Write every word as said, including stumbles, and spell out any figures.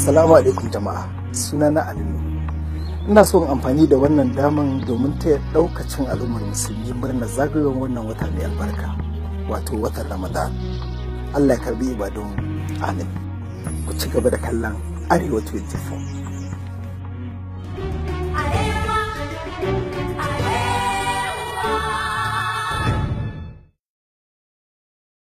Assalamu alaikum jama'a, sunana Aminu. Ina so in amfani da wannan daman domin taya daukacin al'ummar musulmi murnar zagayowar wannan wata mai albarka, wato watan Ramadan. Allah ya karbi ibadun. Amin. Ku ci gaba da kallon Arewa ashirin da hudu.